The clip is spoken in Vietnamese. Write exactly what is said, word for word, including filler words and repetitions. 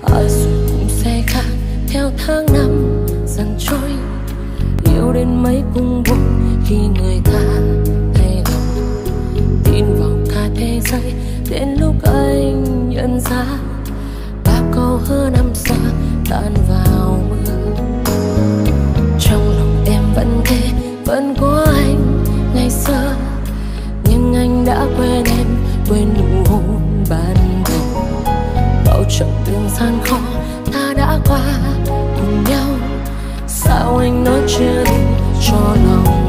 ai rồi cũng sẽ khác theo tháng năm dần trôi. Yêu đến mấy cũng buồn khi người ta thay lòng, tin vào cả thế giới đến lúc anh nhận ra ba câu hứa năm xưa tan vào mưa. Trong lòng em vẫn thế, vẫn có anh ngày xưa, nhưng anh đã quên em, quên nụ hôn ban đầu. Bao chặng đường gian khó ta đã qua cùng nhau, sao anh nói chưa đủ cho lòng